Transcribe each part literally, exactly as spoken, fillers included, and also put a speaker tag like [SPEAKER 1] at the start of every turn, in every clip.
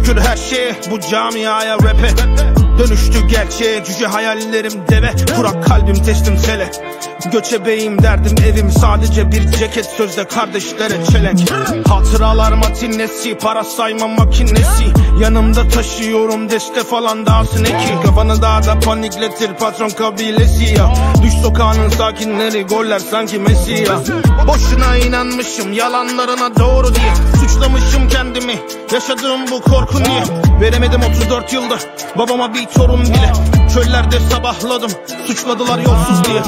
[SPEAKER 1] şükür her şeye, bu camiaya, rap'e dönüştü gerçeğe. Cüce hayallerim deve, kurak kalbim teslim sele. Göçebeyim derdim evim sadece bir ceket, sözde kardeşlere çelenk. Hatıralar matinesi, para sayma makinesi. Yanımda taşıyorum deste falan dağsın eki. Kafanı dağda panikletir patron kabilesi ya. Düş sokağının sakinleri, goller sanki Messi ya. Boşuna inanmışım yalanlarına doğru diye. Suçlamışım kendimi, yaşadığım bu korku niye? Veremedim otuz dört yıldır babama bir torun bile. Çöllerde sabahladım, suçladılar yolsuz diye.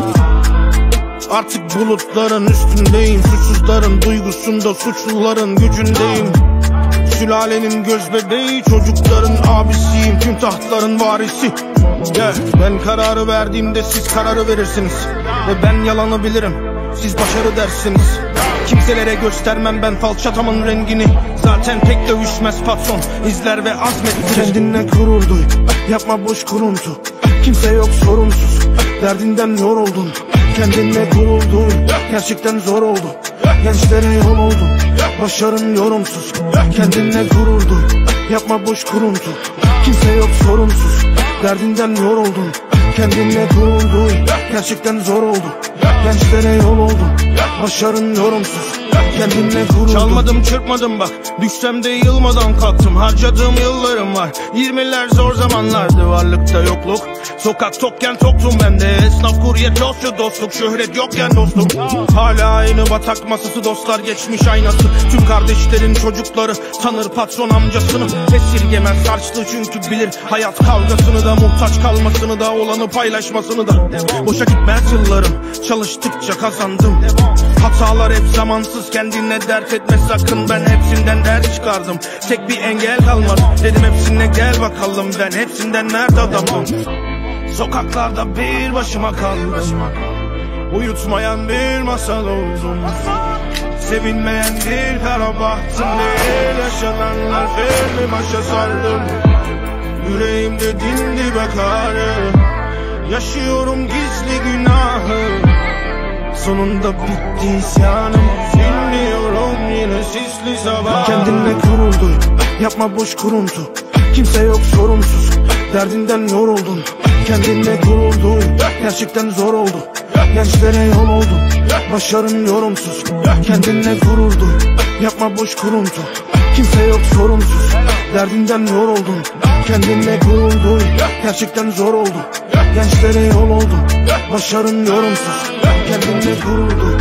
[SPEAKER 1] Artık bulutların üstündeyim, suçsuzların duygusunda, suçluların gücündeyim. Sülalenin göz bebeği, çocukların abisiyim, tüm tahtların varisi. Yeah, ben kararı verdiğimde siz kararı verirsiniz. Ve ben yalanı bilirim, siz başarı dersiniz. Kimselere göstermem ben falçatamın rengini. Zaten pek dövüşmez patron, izler ve azmettir. Kendinle gurur duy, yapma boş kuruntu. Kimse yok sorumsuz, derdinden yoruldun. Kendinle gurur duy, gerçekten zor oldu. Gençlere yol oldun, başarın yorumsuz. Kendinle gurur duy, yapma boş kuruntu. Kimse yok sorumsuz, derdinden yoruldun. Kendinle gurur duy, gerçekten zor oldu. Gençlere yol oldun, başarın yorumsuz. Kendinle gurur duy. Çalmadım çırpmadım bak, düşsem de yılmadan kalktım. Harcadığım yıllarım var, yirmiler zor zamanlardı. Varlıkta yokluk, sokak tokken toktum ben de. Esnaf kurye tostçu dostluk, şöhret yokken dostum. Hala aynı batak masası, dostlar geçmiş aynası. Tüm kardeşlerin çocukları tanır patron amcasını. Esirgemez harçlı çünkü bilir hayat kavgasını da. Muhtaç kalmasını da, olanı paylaşmasını da. Boşa gitmez yıllarım, çalıştıkça kazandım. Hatalar hep zamansız, kendine dert etme sakın. Ben hepsinden ders çıkardım, tek bir engel kalmadı. Dedim hepsine gel bakalım, ben hepsinden nerede adamım. Sokaklarda bir başıma kaldım, uyutmayan bir masal oldum. Sevinmeyen bir kara bahtım değil, yaşananlar filmi başa sardım. Yüreğimde dindi bekarı, yaşıyorum gizli günahı. Sonunda bitti isyanım, dinliyorum yine sisli sabah. Kendinle gurur duy, yapma boş kuruntu. Kimse yok sorumsuz, derdinden yoruldun. Kendinle gurur duy, gerçekten zor oldu. Gençlere yol oldun, başarın yorumsuz. Kendinle gurur duy, yapma boş kuruntu. Kimse yok sorumsuz, derdinden yoruldun. Kendinle gurur duy, gerçekten zor oldu. Gençlere yol oldun, başarın yorumsuz. Kendinle gurur duy.